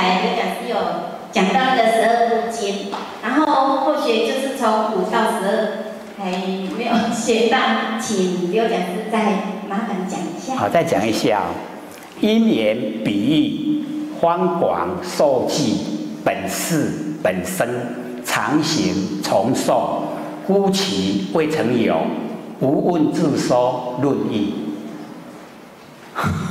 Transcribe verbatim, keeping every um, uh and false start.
来刘讲师有讲到那个十二部经，然后后学就是从五到十二还没有写到，请刘讲师再麻烦讲一下。 好，再讲一下、哦，因缘比喻，方广受记，本事本身，常行从受，孤其未曾有，无问自说论义。